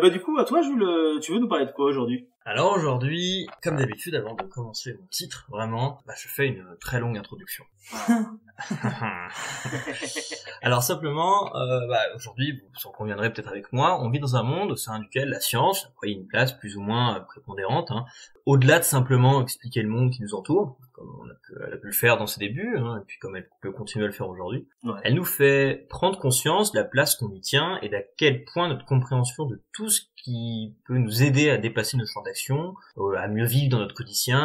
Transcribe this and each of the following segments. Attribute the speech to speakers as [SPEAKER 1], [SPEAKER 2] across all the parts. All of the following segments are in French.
[SPEAKER 1] Du coup, à toi, Jules, tu veux nous parler de quoi aujourd'hui?
[SPEAKER 2] Alors aujourd'hui, comme d'habitude, avant de commencer mon titre, vraiment, je fais une très longue introduction. Alors simplement, aujourd'hui, vous en conviendrez peut-être avec moi, on vit dans un monde au sein duquel la science a pris une place plus ou moins prépondérante, au-delà de simplement expliquer le monde qui nous entoure, comme elle a pu le faire dans ses débuts, et puis comme elle peut continuer à le faire aujourd'hui. Ouais. Elle nous fait prendre conscience de la place qu'on y tient et d'à quel point notre compréhension de tout ce qui peut nous aider à dépasser nos champs d'action, à mieux vivre dans notre quotidien,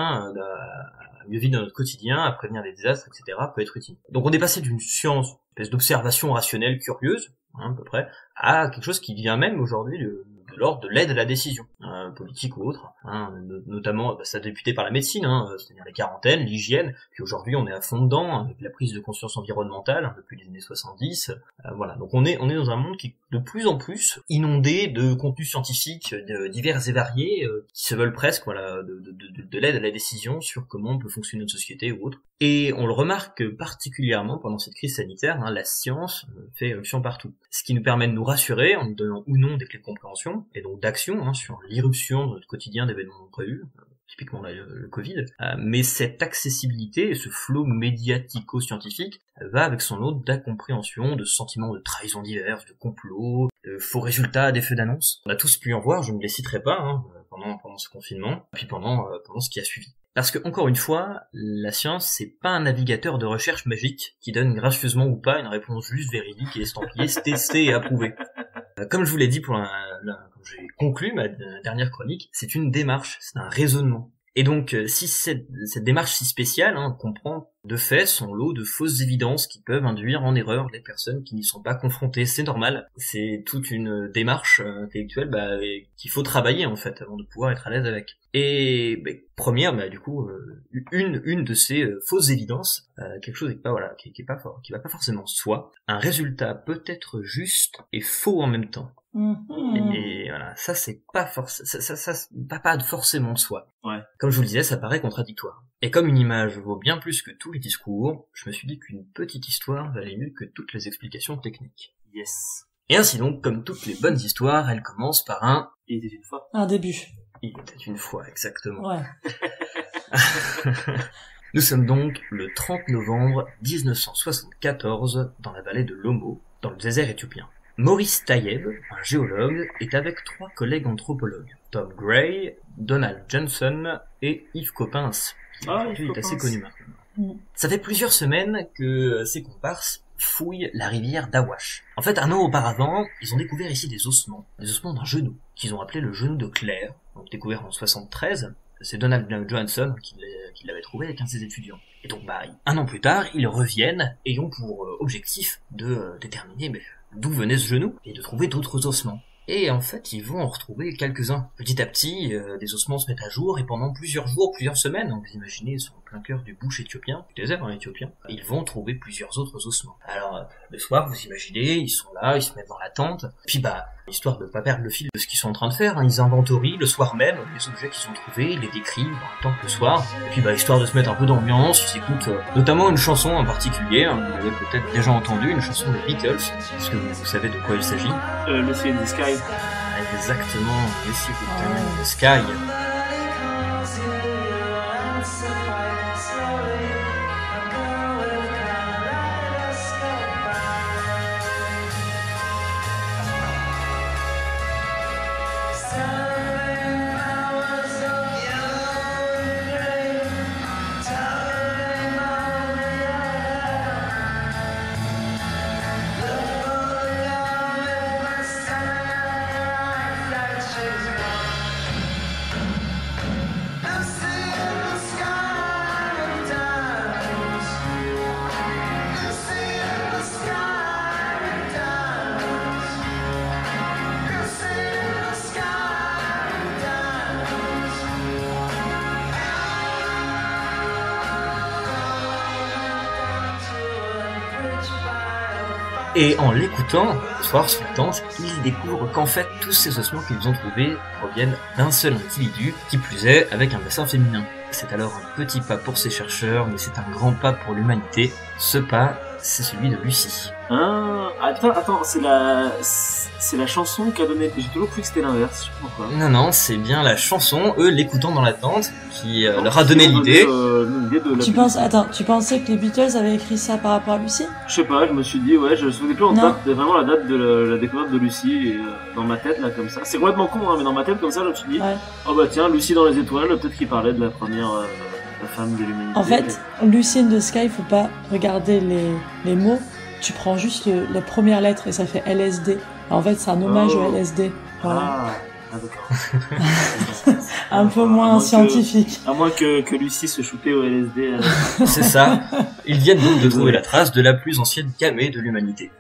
[SPEAKER 2] à prévenir des désastres, etc., peut être utile. Donc on est passé d'une science, une espèce d'observation rationnelle curieuse, à peu près, à quelque chose qui vient même aujourd'hui de l'ordre de l'aide à la décision, politique ou autre, notamment ça a débuté par la médecine, c'est-à-dire les quarantaines, l'hygiène, puis aujourd'hui on est à fond dedans, avec la prise de conscience environnementale, depuis les années 70, voilà. Donc on est dans un monde qui est de plus en plus inondé de contenus scientifiques divers et variés, qui se veulent presque, de l'aide à la décision sur comment peut fonctionner notre société ou autre. Et on le remarque particulièrement pendant cette crise sanitaire, la science fait éruption partout. Ce qui nous permet de nous rassurer en nous donnant ou non des clés de compréhension, et donc d'action, sur l'irruption de notre quotidien d'événements non prévus, typiquement le Covid. Mais cette accessibilité et ce flot médiatico-scientifique va avec son lot d'incompréhension, de sentiments de trahison diverses, de complots, de faux résultats, d'effets d'annonce. On a tous pu en voir, je ne les citerai pas, pendant ce confinement, puis pendant ce qui a suivi. Parce que, encore une fois, la science, c'est pas un navigateur de recherche magique qui donne gracieusement ou pas une réponse juste, véridique et estampillée, testée et approuvée. Comme je vous l'ai dit quand j'ai conclu ma dernière chronique, c'est une démarche, c'est un raisonnement. Et donc, si cette démarche si spéciale comprend de fait son lot de fausses évidences qui peuvent induire en erreur les personnes qui n'y sont pas confrontées, c'est normal. C'est toute une démarche intellectuelle qu'il faut travailler en fait avant de pouvoir être à l'aise avec. Et première, une de ces fausses évidences, quelque chose qui va pas forcément de soi. Un résultat peut être juste et faux en même temps. Et voilà, ça c'est pas pas forcément de soi. Ouais. Comme je vous le disais, ça paraît contradictoire. Et comme une image vaut bien plus que tous les discours, je me suis dit qu'une petite histoire valait mieux que toutes les explications techniques.
[SPEAKER 1] Yes.
[SPEAKER 2] Et ainsi donc, comme toutes les bonnes histoires, elle commence par un...
[SPEAKER 1] Il était une fois.
[SPEAKER 3] Un début.
[SPEAKER 2] Il était une fois, exactement.
[SPEAKER 3] Ouais.
[SPEAKER 2] Nous sommes donc le 30 novembre 1974 dans la vallée de l'Omo, dans le désert éthiopien. Maurice Tayeb, un géologue, est avec 3 collègues anthropologues, Tom Gray, Donald Johnson et Yves Coppens, qui aujourd'hui est assez connu maintenant. Ça fait plusieurs semaines que ces comparses fouillent la rivière d'Awash. En fait, un an auparavant, ils ont découvert ici des ossements d'un genou, qu'ils ont appelé le genou de Claire, donc découvert en 73. C'est Donald Johnson qui l'avait trouvé avec un de ses étudiants. Et donc, un an plus tard, ils reviennent et ont pour objectif de déterminer d'où venait ce genou et de trouver d'autres ossements. Et en fait, ils vont en retrouver quelques-uns. Petit à petit, des ossements se mettent à jour et pendant plusieurs jours, plusieurs semaines, donc vous imaginez, ils sont en plein cœur du bush éthiopien, du désert éthiopien, ils vont trouver plusieurs autres ossements. Alors, le soir, vous imaginez, ils sont là, ils se mettent dans la tente, puis histoire de pas perdre le fil de ce qu'ils sont en train de faire, ils inventorient le soir même les objets qu'ils ont trouvés, ils les décrivent en même temps que le soir, et puis histoire de se mettre un peu d'ambiance, ils écoutent notamment une chanson en particulier, vous l'avez peut-être déjà entendu, une chanson des Beatles, est-ce que vous savez de quoi il s'agit?
[SPEAKER 1] Lucy in the Sky.
[SPEAKER 2] Exactement, Lucy in the Sky. Et en l'écoutant, le soir se levant, ils découvrent qu'en fait, tous ces ossements qu'ils ont trouvés proviennent d'un seul individu, qui plus est, avec un bassin féminin. C'est alors un petit pas pour ces chercheurs, mais c'est un grand pas pour l'humanité. Ce pas, c'est celui de Lucie.
[SPEAKER 1] Ah, attends, c'est la chanson qu'a donné. J'ai toujours cru que c'était l'inverse, je sais pas pourquoi.
[SPEAKER 2] Non, c'est bien la chanson, eux l'écoutant dans l'attente, qui leur a donné l'idée.
[SPEAKER 3] Tu pensais que les Beatles avaient écrit ça par rapport à Lucie?
[SPEAKER 1] Je sais pas, je me suis dit, ouais, je me souvenais plus en
[SPEAKER 3] Non.
[SPEAKER 1] date, c'était vraiment la date de la découverte de Lucie, et dans ma tête, là, comme ça. C'est complètement con, hein, mais dans ma tête, comme ça, je me suis dit,
[SPEAKER 3] Ouais.
[SPEAKER 1] oh bah tiens, Lucie dans les étoiles, peut-être qu'il parlait de la première la femme de l'humanité.
[SPEAKER 3] En fait, Lucy in the Sky, faut pas regarder les mots. Tu prends juste les premières lettres et ça fait LSD. En fait, c'est un hommage au LSD. Voilà.
[SPEAKER 1] Ah d'accord.
[SPEAKER 3] Un peu moins scientifique.
[SPEAKER 1] À moins que Lucie se shootait au LSD.
[SPEAKER 2] C'est ça. Ils viennent donc de trouver la trace de la plus ancienne camée de l'humanité.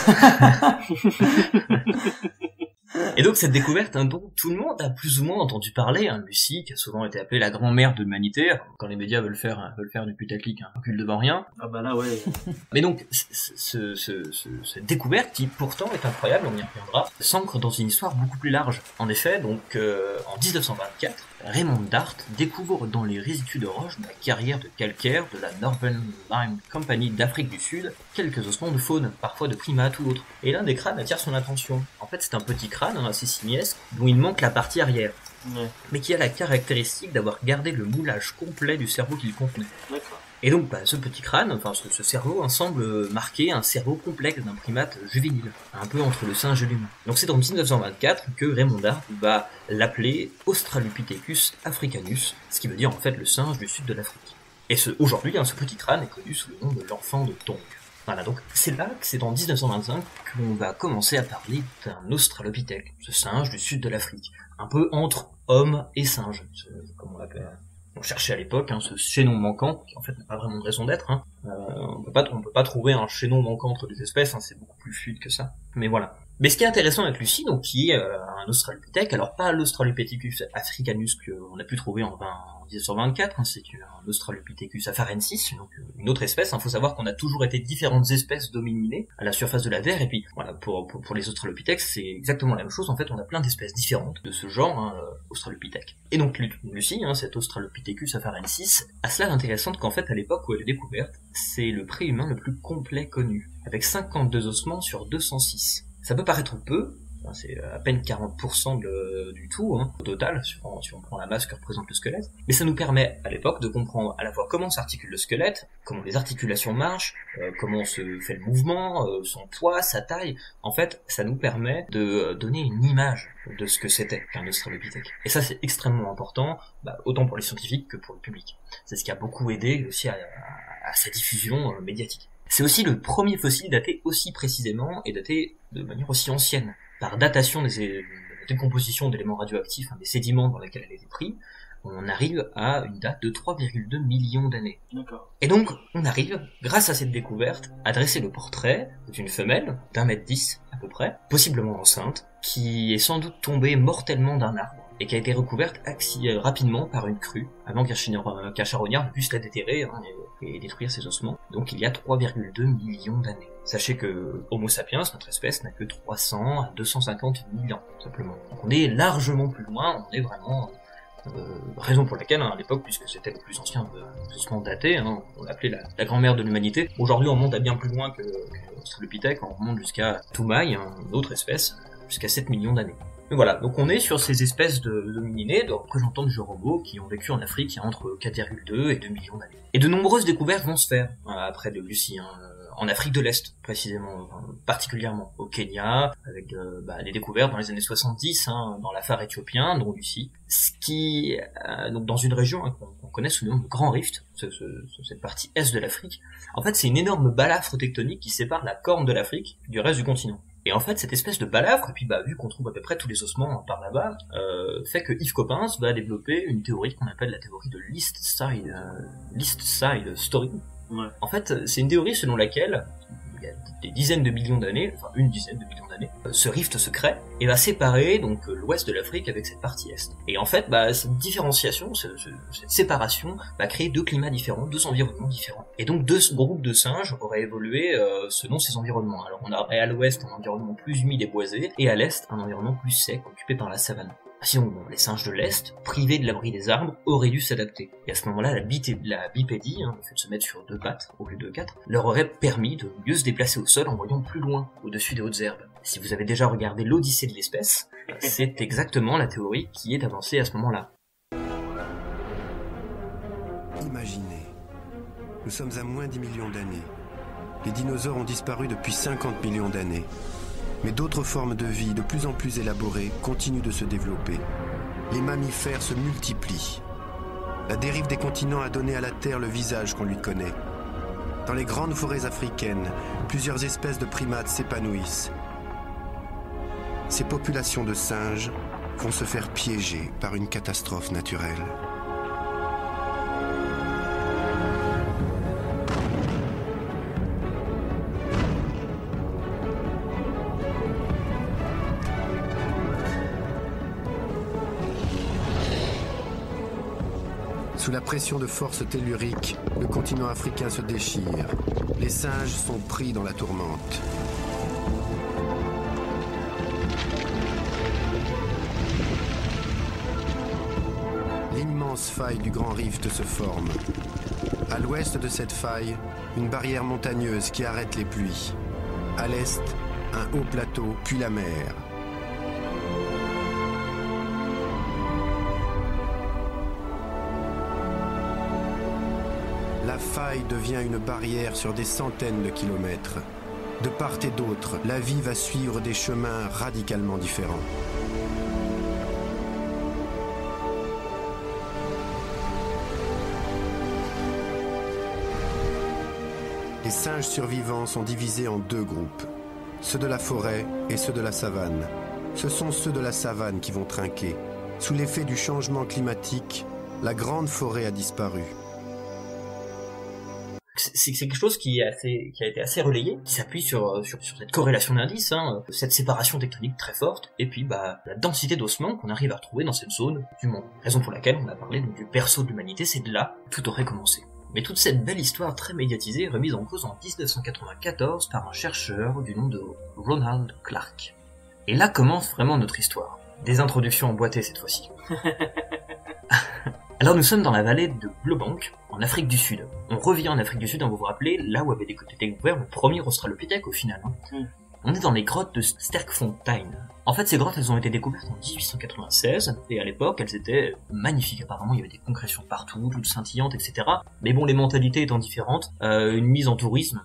[SPEAKER 2] Et donc cette découverte, dont tout le monde a plus ou moins entendu parler, Lucie, qui a souvent été appelée la grand-mère de l'humanité, quand les médias veulent faire du putaclic, recule devant rien.
[SPEAKER 1] Ah bah là ouais.
[SPEAKER 2] Mais donc cette découverte, qui pourtant est incroyable, on y reviendra, s'ancre dans une histoire beaucoup plus large. En effet, donc en 1924, Raymond Dart découvre dans les résidus de roche de la carrière de calcaire de la Northern Lime Company d'Afrique du Sud quelques ossements de faune, parfois de primates ou autres. Et l'un des crânes attire son attention. En fait, c'est un petit crâne assez simiesque dont il manque la partie arrière, mais qui a la caractéristique d'avoir gardé le moulage complet du cerveau qu'il contenait.
[SPEAKER 1] D'accord.
[SPEAKER 2] Et donc, ce petit crâne, ce cerveau, semble marquer un cerveau complexe d'un primate juvénile, un peu entre le singe et l'humain. Donc c'est en 1924 que Raymond Dart va l'appeler Australopithecus africanus, ce qui veut dire en fait le singe du sud de l'Afrique. Et aujourd'hui, ce petit crâne est connu sous le nom de l'enfant de Tongue. Voilà, donc c'est là que c'est en 1925 qu'on va commencer à parler d'un australopithèque, ce singe du sud de l'Afrique, un peu entre homme et singe, comme on l'appelle. On cherchait à l'époque ce chaînon manquant, qui en fait n'a pas vraiment de raison d'être. On peut pas trouver un chaînon manquant entre des espèces, c'est beaucoup plus fluide que ça. Mais voilà. Mais ce qui est intéressant avec Lucie, donc qui est un australopithèque, alors pas l'Australopithecus africanus qu'on a pu trouver en 1924, c'est un Australopithecus afarensis, donc une autre espèce. Faut savoir qu'on a toujours été différentes espèces d'hominidés à la surface de la Terre, et puis voilà, pour les australopithèques, c'est exactement la même chose. En fait, on a plein d'espèces différentes de ce genre, australopithèque. Et donc Lucie, cet Australopithecus afarensis, a cela d'intéressant qu'en fait, à l'époque où elle est découverte, c'est le préhumain le plus complet connu, avec 52 ossements sur 206. Ça peut paraître peu, c'est à peine 40% du tout, au total, si on prend la masse que représente le squelette. Mais ça nous permet, à l'époque, de comprendre à la fois comment s'articule le squelette, comment les articulations marchent, comment se fait le mouvement, son poids, sa taille. En fait, ça nous permet de donner une image de ce que c'était qu'un australopithèque. Et ça, c'est extrêmement important, autant pour les scientifiques que pour le public. C'est ce qui a beaucoup aidé aussi à sa diffusion médiatique. C'est aussi le premier fossile daté aussi précisément et daté de manière aussi ancienne. Par datation de la décomposition d'éléments radioactifs, des sédiments dans lesquels elle a été prise, on arrive à une date de 3,2 millions d'années.
[SPEAKER 1] D'accord.
[SPEAKER 2] Et donc, on arrive, grâce à cette découverte, à dresser le portrait d'une femelle d'1,10 m à peu près, possiblement enceinte, qui est sans doute tombée mortellement d'un arbre, et qui a été recouverte rapidement par une crue, avant qu'un charognard ne puisse la déterrer et détruire ses ossements. Donc il y a 3,2 millions d'années. Sachez que Homo sapiens, notre espèce, n'a que 300 à 250 000 ans, simplement. Donc on est largement plus loin, on est vraiment... raison pour laquelle, à l'époque, puisque c'était le plus ancien ossements datés, on l'appelait la grand-mère de l'humanité. Aujourd'hui, on monte à bien plus loin que l'Australopithèque, on remonte jusqu'à Toumaï, une autre espèce, jusqu'à 7 millions d'années. Mais voilà, donc on est sur ces espèces d'hominidés, de représentants du genre Homo, qui ont vécu en Afrique il y a entre 4,2 et 2 millions d'années. Et de nombreuses découvertes vont se faire, après de Lucie, en Afrique de l'Est, précisément, particulièrement au Kenya, avec des découvertes dans les années 70, dans l'Afar éthiopien, dont Lucie, ce qui, donc dans une région qu'on connaît sous le nom de Grand Rift, cette partie est de l'Afrique. En fait, c'est une énorme balafre tectonique qui sépare la corne de l'Afrique du reste du continent. Et en fait, cette espèce de balafre, et puis vu qu'on trouve à peu près tous les ossements par là-bas, fait que Yves Coppens va développer une théorie qu'on appelle la théorie de l'East Side Story.
[SPEAKER 1] Ouais.
[SPEAKER 2] En fait, c'est une théorie selon laquelle, il y a des dizaines de millions d'années, enfin une dizaine de millions d'années, ce rift se crée et va séparer donc l'ouest de l'Afrique avec cette partie est. Et en fait, cette différenciation, cette séparation va créer deux climats différents, deux environnements différents. Et donc deux groupes de singes auraient évolué selon ces environnements. Alors on aurait à l'ouest un environnement plus humide et boisé, et à l'est un environnement plus sec, occupé par la savane. Sinon, bon, les singes de l'Est, privés de l'abri des arbres, auraient dû s'adapter. Et à ce moment-là, la bipédie, le fait de se mettre sur 2 pattes au lieu de 4, leur aurait permis de mieux se déplacer au sol en voyant plus loin, au-dessus des hautes herbes. Si vous avez déjà regardé l'Odyssée de l'espèce, c'est exactement la théorie qui est avancée à ce moment-là.
[SPEAKER 4] Imaginez, nous sommes à moins d'10 millions d'années. Les dinosaures ont disparu depuis 50 millions d'années. Mais d'autres formes de vie de plus en plus élaborées continuent de se développer. Les mammifères se multiplient. La dérive des continents a donné à la Terre le visage qu'on lui connaît. Dans les grandes forêts africaines, plusieurs espèces de primates s'épanouissent. Ces populations de singes vont se faire piéger par une catastrophe naturelle. Sous la pression de forces telluriques, le continent africain se déchire. Les singes sont pris dans la tourmente. L'immense faille du Grand Rift se forme. À l'ouest de cette faille, une barrière montagneuse qui arrête les pluies. À l'est, un haut plateau, puis la mer. La faille devient une barrière sur des centaines de kilomètres. De part et d'autre, la vie va suivre des chemins radicalement différents. Les singes survivants sont divisés en 2 groupes, ceux de la forêt et ceux de la savane. Ce sont ceux de la savane qui vont trinquer. Sous l'effet du changement climatique, la grande forêt a disparu.
[SPEAKER 2] C'est quelque chose qui a été assez relayé, qui s'appuie sur cette corrélation d'indices, cette séparation tectonique très forte, et puis la densité d'ossements qu'on arrive à retrouver dans cette zone du monde. Raison pour laquelle on a parlé donc, du berceau de l'humanité, c'est de là que tout aurait commencé. Mais toute cette belle histoire très médiatisée est remise en cause en 1994 par un chercheur du nom de Ronald Clark. Et là commence vraiment notre histoire. Des introductions emboîtées cette fois-ci. Alors nous sommes dans la vallée de Blobank, en Afrique du Sud. On revient en Afrique du Sud, vous vous rappelez, là où avait été découvert le premier Australopithèque au final. On est dans les grottes de Sterkfontein. En fait, ces grottes, elles ont été découvertes en 1896, et à l'époque, elles étaient magnifiques. Apparemment, il y avait des concrétions partout, toutes scintillantes, etc. Mais bon, les mentalités étant différentes, une mise en tourisme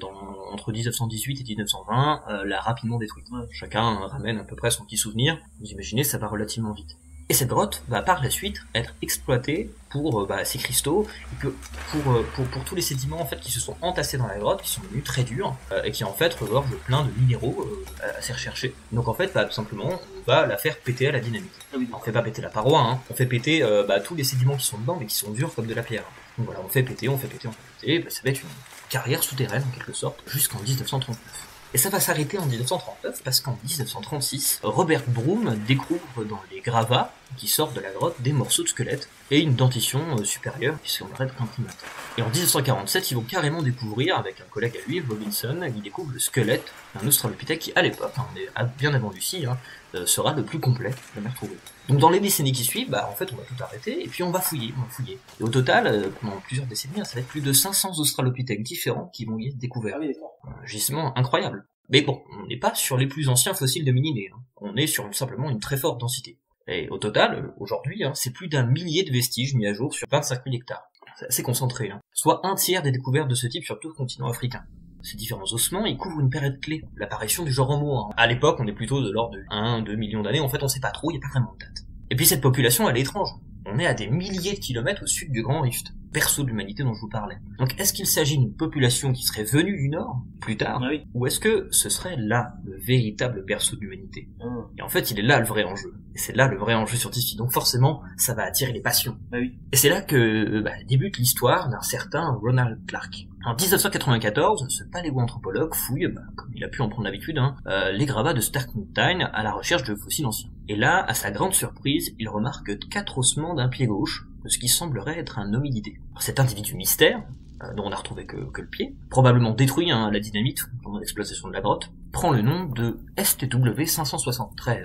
[SPEAKER 2] entre 1918 et 1920 l'a rapidement détruite. Chacun ramène à peu près son petit souvenir. Vous imaginez, ça va relativement vite. Et cette grotte va par la suite être exploitée pour ces cristaux, et que pour tous les sédiments en fait qui se sont entassés dans la grotte, qui sont devenus très durs, et qui en fait regorgent plein de minéraux assez recherchés. Donc en fait, tout simplement, on va la faire péter à la dynamite. On fait pas péter la paroi, on fait péter tous les sédiments qui sont dedans, mais qui sont durs comme de la pierre. Donc voilà, on fait péter, ça va être une carrière souterraine en quelque sorte, jusqu'en 1939. Et ça va s'arrêter en 1939 parce qu'en 1936, Robert Broom découvre dans les gravats qui sortent de la grotte des morceaux de squelette et une dentition supérieure qui semblerait être un primate. Et en 1947, ils vont carrément découvrir, avec un collègue à lui, Robinson, il découvre le squelette d'un Australopithèque qui, à l'époque, on est bien avant Lucie, sera le plus complet jamais retrouvé. Donc dans les décennies qui suivent, en fait, on va tout arrêter et puis on va fouiller. Et au total, pendant plusieurs décennies, ça va être plus de 500 Australopithèques différents qui vont y être découverts. Un gisement incroyable. Mais bon, on n'est pas sur les plus anciens fossiles d'hominidés, on est sur simplement une très forte densité. Et au total, aujourd'hui, c'est plus d'1 millier de vestiges mis à jour sur 25 000 hectares. C'est assez concentré, soit 1/3 des découvertes de ce type sur tout le continent africain. Ces différents ossements, ils couvrent une période clé, l'apparition du genre Homo. À l'époque, on est plutôt de l'ordre de 1-2 millions d'années, en fait on sait pas trop, il n'y a pas vraiment de date. Et puis cette population, elle est étrange. On est à des milliers de kilomètres au sud du Grand Rift, berceau de l'humanité dont je vous parlais. Donc est-ce qu'il s'agit d'une population qui serait venue du Nord, plus tard, ou est-ce que ce serait là le véritable berceau de l'humanité? Et en fait, il est là le vrai enjeu. Et c'est là le vrai enjeu scientifique, donc forcément, ça va attirer les passions. Et c'est là que débute l'histoire d'un certain Ronald Clark. En 1994, ce paléoanthropologue fouille, comme il a pu en prendre l'habitude, les gravats de Sterkfontein à la recherche de fossiles anciens. Et là, à sa grande surprise, il remarque 4 ossements d'un pied gauche, de ce qui semblerait être un hominidé. Cet individu mystère, dont on n'a retrouvé que le pied, probablement détruit à la dynamite pendant l'exploitation de la grotte, prend le nom de STW 573.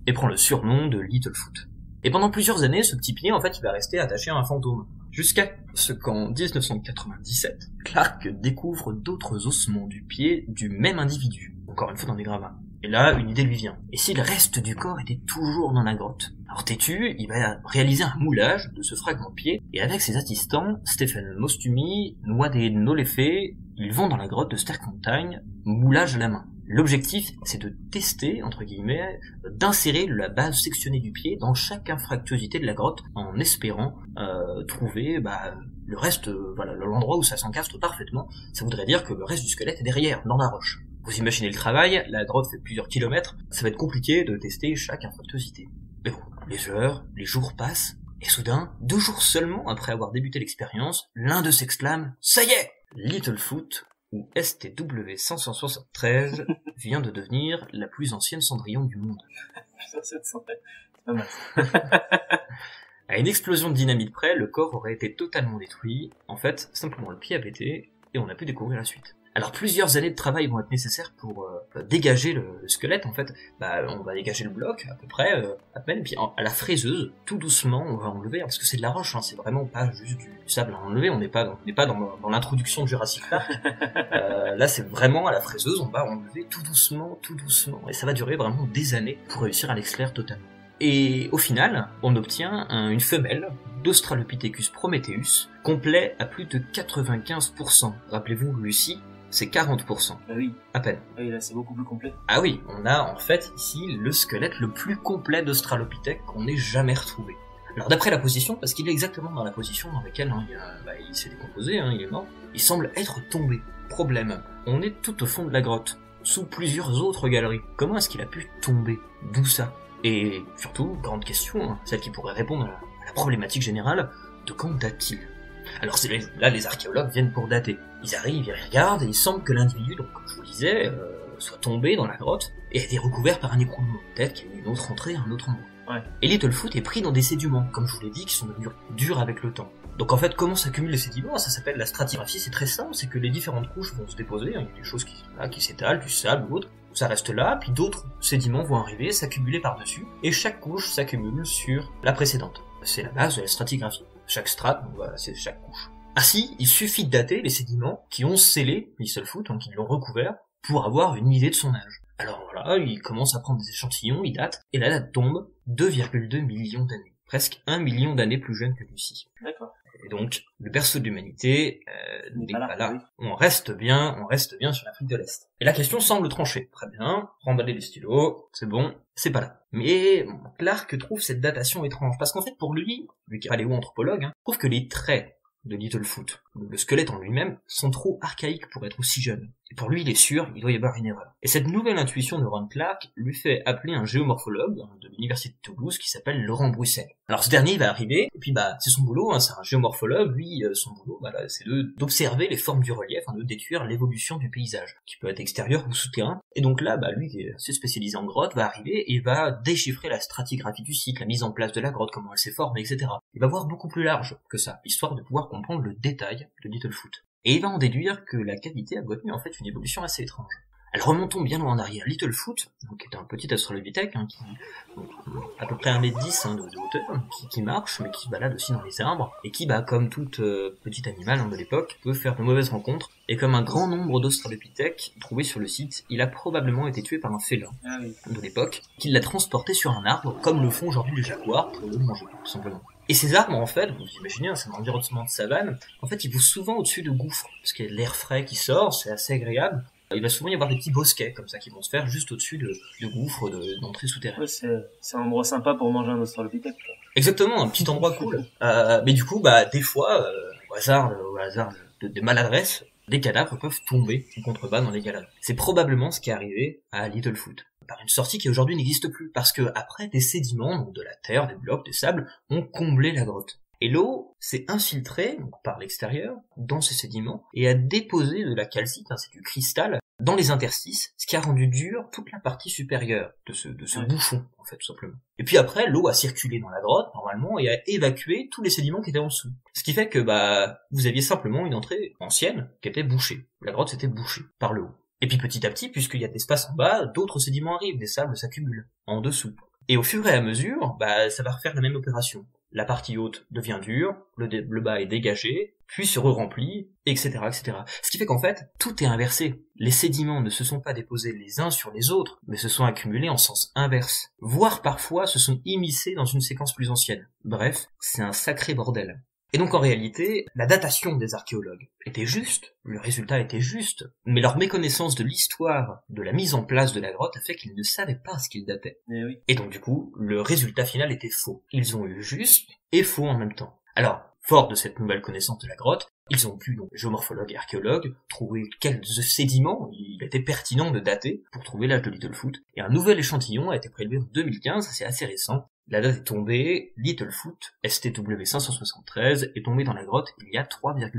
[SPEAKER 2] et prend le surnom de Littlefoot. Et pendant plusieurs années, ce petit pied, en fait, il va rester attaché à un fantôme. Jusqu'à ce qu'en 1997, Clark découvre d'autres ossements du pied du même individu, encore une fois dans des gravats. Et là, une idée lui vient. Et si le reste du corps était toujours dans la grotte? Alors têtu, il va réaliser un moulage de ce fragment de pied, et avec ses assistants, Stephen Mostumi, Nwade Nolefe, ils vont dans la grotte de Sterkmontagne, moulage à la main. L'objectif, c'est de tester, entre guillemets, d'insérer la base sectionnée du pied dans chaque infractuosité de la grotte, en espérant trouver le reste, l'endroit où ça s'encastre parfaitement. Ça voudrait dire que le reste du squelette est derrière, dans la roche. Vous imaginez le travail, la grotte fait plusieurs kilomètres, ça va être compliqué de tester chaque infractuosité. Mais bon, les heures, les jours passent, et soudain, 2 jours seulement après avoir débuté l'expérience, l'un d'eux s'exclame « Ça y est !» Littlefoot, ou STW 573, vient de devenir la plus ancienne Cendrillon du monde.
[SPEAKER 1] C'est pas mal.
[SPEAKER 2] À une explosion de dynamite près, le corps aurait été totalement détruit. En fait, simplement le pied a pété, et on a pu découvrir la suite. Alors plusieurs années de travail vont être nécessaires pour dégager le squelette. En fait, on va dégager le bloc à peu près, à peine, puis à la fraiseuse, tout doucement, on va enlever, parce que c'est de la roche, hein, c'est vraiment pas juste du sable à enlever. On n'est pas dans l'introduction de Jurassic Park. Là, c'est vraiment à la fraiseuse, on va enlever tout doucement, et ça va durer vraiment des années pour réussir à l'extraire totalement. Et au final, on obtient une femelle d'Australopithecus prometheus, complet à plus de 95%. Rappelez-vous, Lucie, c'est 40%.
[SPEAKER 1] Bah oui.
[SPEAKER 2] À peine.
[SPEAKER 1] Oui, là, c'est beaucoup plus complet.
[SPEAKER 2] Ah oui, on a en fait ici le squelette le plus complet d'Australopithèque qu'on ait jamais retrouvé. Alors d'après la position, parce qu'il est exactement dans la position dans laquelle il s'est décomposé, il est mort, il semble être tombé. Problème, on est tout au fond de la grotte, sous plusieurs autres galeries. Comment est-ce qu'il a pu tomber? D'où ça? Et surtout, grande question, celle qui pourrait répondre à la problématique générale, de quand date-t-il? Alors là, les archéologues viennent pour dater. Ils arrivent, ils regardent, et il semble que l'individu, donc comme je vous le disais, soit tombé dans la grotte, et a été recouvert par un écroulement. Peut-être qu'il y a eu une autre entrée à un autre endroit.
[SPEAKER 1] Ouais.
[SPEAKER 2] Et Littlefoot est pris dans des sédiments, comme je vous l'ai dit, qui sont devenus durs avec le temps. Donc en fait, comment s'accumulent les sédiments? Ça s'appelle la stratigraphie, c'est très simple, c'est que les différentes couches vont se déposer, il y a des choses qui s'étalent, du sable ou autre, ça reste là, puis d'autres sédiments vont arriver, s'accumuler par-dessus, et chaque couche s'accumule sur la précédente. C'est la base de la stratigraphie. Chaque strate, donc voilà, c'est chaque couche. Ainsi, il suffit de dater les sédiments qui ont scellé Littlefoot, donc qui l'ont recouvert, pour avoir une idée de son âge. Alors voilà, il commence à prendre des échantillons, il date, et la date tombe 2,2 millions d'années. Presque 1 million d'années plus jeune que Lucie.
[SPEAKER 1] D'accord.
[SPEAKER 2] Et donc, le berceau de l'humanité n'est pas là.
[SPEAKER 1] Oui.
[SPEAKER 2] On reste bien sur l'Afrique de l'Est. Et la question semble tranchée. Très bien, remballer les stylos, c'est bon, c'est pas là. Mais Clark trouve cette datation étrange, parce qu'en fait, pour lui qui est paléo-anthropologue, trouve que les traits de Littlefoot, le squelette en lui-même, sont trop archaïques pour être aussi jeunes. Et pour lui, il est sûr, il doit y avoir une erreur. Et cette nouvelle intuition de Ron Clark lui fait appeler un géomorphologue de l'université de Toulouse qui s'appelle Laurent Bruxelles. Alors ce dernier va arriver, et puis c'est son boulot, c'est un géomorphologue, lui, son boulot, c'est d'observer les formes du relief, de déduire l'évolution du paysage, qui peut être extérieur ou souterrain. Et donc là, lui, qui est assez spécialisé en grotte, va arriver et va déchiffrer la stratigraphie du site, la mise en place de la grotte, comment elle s'est formée, etc. Il va voir beaucoup plus large que ça, histoire de pouvoir comprendre le détail de Littlefoot. Et il va en déduire que la cavité a connu en fait une évolution assez étrange. Alors remontons bien loin en arrière. Littlefoot, donc, est un petit australopithèque qui à peu près 1m10 de hauteur, qui marche, mais qui se balade aussi dans les arbres, et qui, comme tout petit animal de l'époque, peut faire de mauvaises rencontres. Et comme un grand nombre d'australopithèques trouvés sur le site, il a probablement été tué par un félin de l'époque, qui l'a transporté sur un arbre, comme le font aujourd'hui les jaguars, pour le manger, tout simplement. Et ces arbres, en fait, vous imaginez, c'est un environnement de savane, en fait, ils poussent souvent au-dessus de gouffres, parce qu'il y a de l'air frais qui sort, c'est assez agréable. Il va souvent y avoir des petits bosquets, comme ça, qui vont se faire juste au-dessus de gouffres, d'entrées souterraines.
[SPEAKER 1] Ouais, c'est un endroit sympa pour manger un australopithèque.
[SPEAKER 2] Exactement, un petit endroit cool. Mais du coup, des fois, au hasard de maladresse, des cadavres peuvent tomber en contrebas dans les galeries. C'est probablement ce qui est arrivé à Littlefoot. Par une sortie qui aujourd'hui n'existe plus, parce que après des sédiments, donc de la terre, des blocs, des sables, ont comblé la grotte. Et l'eau s'est infiltrée, donc par l'extérieur, dans ces sédiments, et a déposé de la calcite, c'est du cristal, dans les interstices, ce qui a rendu dure toute la partie supérieure de ce bouchon, en fait, tout simplement. Et puis après, l'eau a circulé dans la grotte, normalement, et a évacué tous les sédiments qui étaient en dessous. Ce qui fait que, vous aviez simplement une entrée ancienne qui était bouchée. La grotte s'était bouchée par le haut. Et puis petit à petit, puisqu'il y a de l'espace en bas, d'autres sédiments arrivent, des sables s'accumulent en dessous. Et au fur et à mesure, ça va refaire la même opération. La partie haute devient dure, le bas est dégagé, puis se re-remplit, etc., etc. Ce qui fait qu'en fait, tout est inversé. Les sédiments ne se sont pas déposés les uns sur les autres, mais se sont accumulés en sens inverse. Voire parfois se sont immiscés dans une séquence plus ancienne. Bref, c'est un sacré bordel. Et donc en réalité, la datation des archéologues était juste, le résultat était juste, mais leur méconnaissance de l'histoire de la mise en place de la grotte a fait qu'ils ne savaient pas ce qu'ils dataient. Et donc du coup, le résultat final était faux. Ils ont eu juste et faux en même temps. Alors, fort de cette nouvelle connaissance de la grotte, ils ont pu, donc géomorphologues et archéologues, trouver quels sédiments il était pertinent de dater pour trouver l'âge de Littlefoot. Et un nouvel échantillon a été prélevé en 2015, c'est assez récent. La date est tombée, Littlefoot, STW 573, est tombé dans la grotte il y a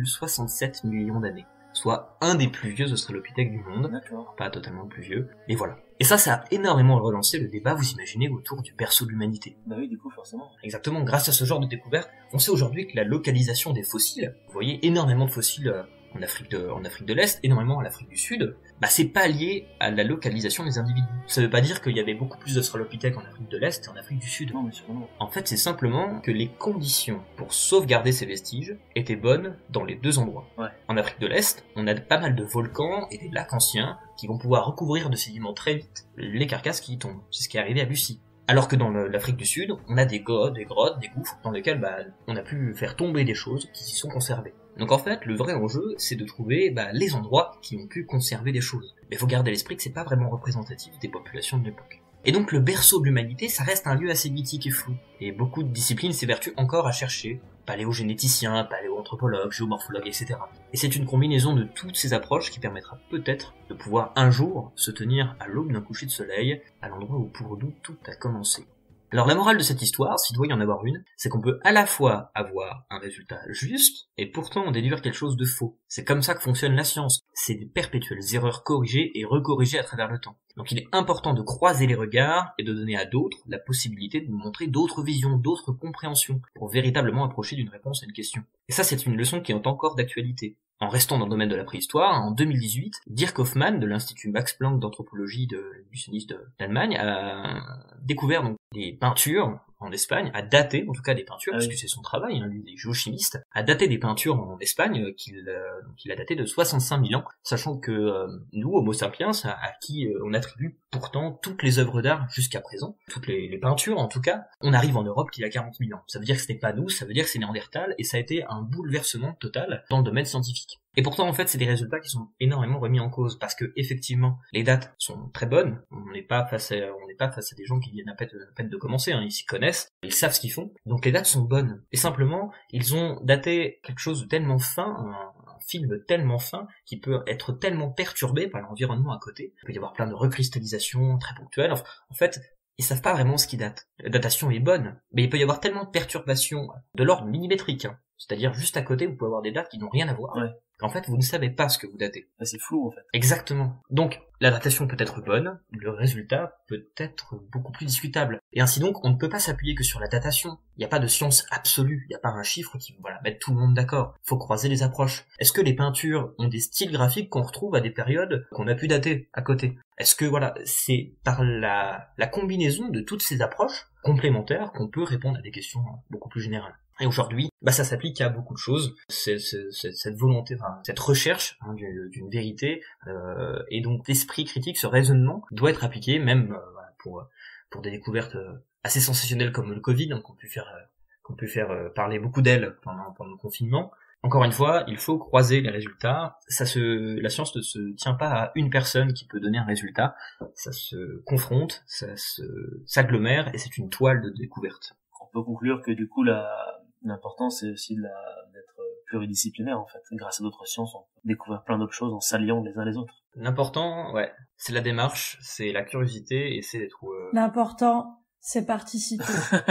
[SPEAKER 2] 3,67 millions d'années. Soit un des plus vieux australopithèques du monde.
[SPEAKER 1] D'accord.
[SPEAKER 2] Pas totalement le plus vieux, mais voilà. Et ça a énormément relancé le débat, vous imaginez, autour du berceau de l'humanité.
[SPEAKER 1] Bah oui, du coup, forcément.
[SPEAKER 2] Exactement, grâce à ce genre de découverte, on sait aujourd'hui que la localisation des fossiles, vous voyez énormément de fossiles en Afrique de l'Est, énormément en Afrique du Sud, c'est pas lié à la localisation des individus. Ça veut pas dire qu'il y avait beaucoup plus d'australopithèques en Afrique de l'Est et en Afrique du Sud.
[SPEAKER 1] Non, mais sûrement.
[SPEAKER 2] En fait, c'est simplement que les conditions pour sauvegarder ces vestiges étaient bonnes dans les deux endroits.
[SPEAKER 1] Ouais.
[SPEAKER 2] En Afrique de l'Est, on a pas mal de volcans et des lacs anciens qui vont pouvoir recouvrir de sédiments très vite les carcasses qui y tombent. C'est ce qui est arrivé à Bussy. Alors que dans l'Afrique du Sud, on a des grottes, des gouffres dans lesquels on a pu faire tomber des choses qui s'y sont conservées. Donc en fait, le vrai enjeu, c'est de trouver les endroits qui ont pu conserver des choses. Mais il faut garder à l'esprit que c'est pas vraiment représentatif des populations de l'époque. Et donc le berceau de l'humanité, ça reste un lieu assez mythique et flou. Et beaucoup de disciplines s'évertuent encore à chercher. Paléogénéticiens, paléoanthropologues, géomorphologues, etc. Et c'est une combinaison de toutes ces approches qui permettra peut-être de pouvoir un jour se tenir à l'aube d'un coucher de soleil, à l'endroit où pour nous tout a commencé. Alors la morale de cette histoire, s'il doit y en avoir une, c'est qu'on peut à la fois avoir un résultat juste, et pourtant en déduire quelque chose de faux. C'est comme ça que fonctionne la science. C'est des perpétuelles erreurs corrigées et recorrigées à travers le temps. Donc il est important de croiser les regards et de donner à d'autres la possibilité de nous montrer d'autres visions, d'autres compréhensions, pour véritablement approcher d'une réponse à une question. Et ça, c'est une leçon qui est encore d'actualité. En restant dans le domaine de la préhistoire, en 2018, Dirk Hoffmann de l'Institut Max Planck d'anthropologie du sioniste d'Allemagne a découvert donc des peintures en Espagne, a daté, en tout cas des peintures, parce que c'est son travail, lui il est géochimiste, a daté des peintures en Espagne qu'il a daté de 65 000 ans, sachant que nous, Homo sapiens, à qui on attribue pourtant toutes les œuvres d'art jusqu'à présent, toutes les peintures en tout cas, on arrive en Europe qu'il y a 40 000 ans. Ça veut dire que ce n'est pas nous, ça veut dire que c'est Néandertal, et ça a été un bouleversement total dans le domaine scientifique. Et pourtant, en fait, c'est des résultats qui sont énormément remis en cause, parce que, effectivement, les dates sont très bonnes, on n'est pas face à des gens qui viennent à peine de commencer, ils s'y connaissent, ils savent ce qu'ils font, donc les dates sont bonnes. Et simplement, ils ont daté quelque chose de tellement fin, un film tellement fin, qui peut être tellement perturbé par l'environnement à côté. Il peut y avoir plein de recristallisations très ponctuelles, en fait, ils savent pas vraiment ce qui date. La datation est bonne, mais il peut y avoir tellement de perturbations de l'ordre millimétrique, c'est-à-dire juste à côté, vous pouvez avoir des dates qui n'ont rien à voir.
[SPEAKER 1] Ouais.
[SPEAKER 2] En fait, vous ne savez pas ce que vous datez.
[SPEAKER 1] C'est flou, en fait.
[SPEAKER 2] Exactement. Donc, la datation peut être bonne, le résultat peut être beaucoup plus discutable. Et ainsi donc, on ne peut pas s'appuyer que sur la datation. Il n'y a pas de science absolue, il n'y a pas un chiffre qui va mettre tout le monde d'accord. Il faut croiser les approches. Est-ce que les peintures ont des styles graphiques qu'on retrouve à des périodes qu'on a pu dater à côté? Est-ce que, c'est par la combinaison de toutes ces approches complémentaires qu'on peut répondre à des questions beaucoup plus générales? Et aujourd'hui, ça s'applique à beaucoup de choses. Cette volonté, cette recherche d'une vérité, et donc l'esprit critique, ce raisonnement doit être appliqué même pour des découvertes assez sensationnelles comme le Covid, qu'on peut faire parler beaucoup d'elle pendant le confinement. Encore une fois, il faut croiser les résultats. La science ne se tient pas à une personne qui peut donner un résultat. Ça se confronte, ça s'agglomère, et c'est une toile de découverte.
[SPEAKER 1] On peut conclure que du coup, l'important, c'est aussi d'être pluridisciplinaire, en fait. Grâce à d'autres sciences, on peut découvrir plein d'autres choses en s'alliant les uns les autres.
[SPEAKER 2] L'important, c'est la démarche, c'est la curiosité, et c'est d'être...
[SPEAKER 3] L'important, c'est participer.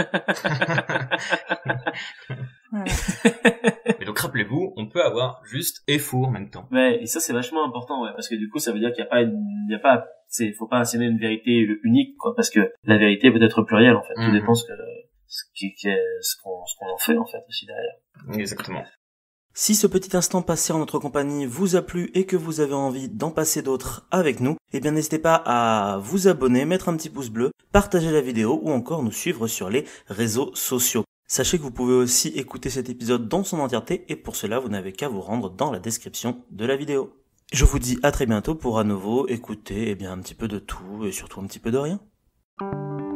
[SPEAKER 3] Voilà.
[SPEAKER 2] Mais donc, rappelez-vous, on peut avoir juste et faux en même temps.
[SPEAKER 1] Ouais, et ça, c'est vachement important, parce que du coup, ça veut dire qu'il faut pas enseigner une vérité unique, parce que la vérité peut être plurielle, en fait. Tout dépend ce qu'on en fait aussi derrière.
[SPEAKER 2] Exactement.
[SPEAKER 5] Si ce petit instant passé en notre compagnie vous a plu et que vous avez envie d'en passer d'autres avec nous, eh bien n'hésitez pas à vous abonner, mettre un petit pouce bleu, partager la vidéo ou encore nous suivre sur les réseaux sociaux. Sachez que vous pouvez aussi écouter cet épisode dans son entièreté et pour cela vous n'avez qu'à vous rendre dans la description de la vidéo. Je vous dis à très bientôt pour à nouveau écouter un petit peu de tout et surtout un petit peu de rien.